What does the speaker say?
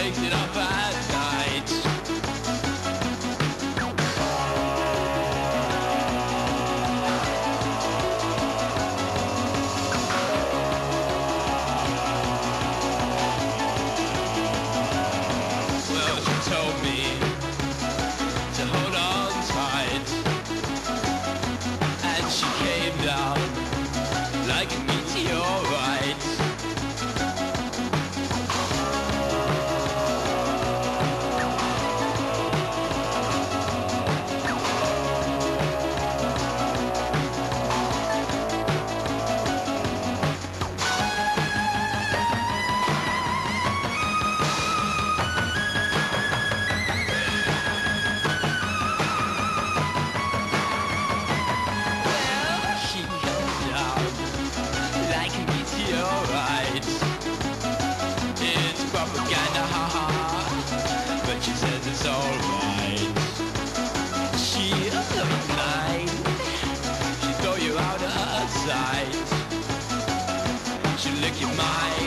wakes it up at night. Well, she told me to hold on tight, and she came down like a meteorite. It's alright. She'll be blind. She'll throw you out of her sight. She'll lick your mind.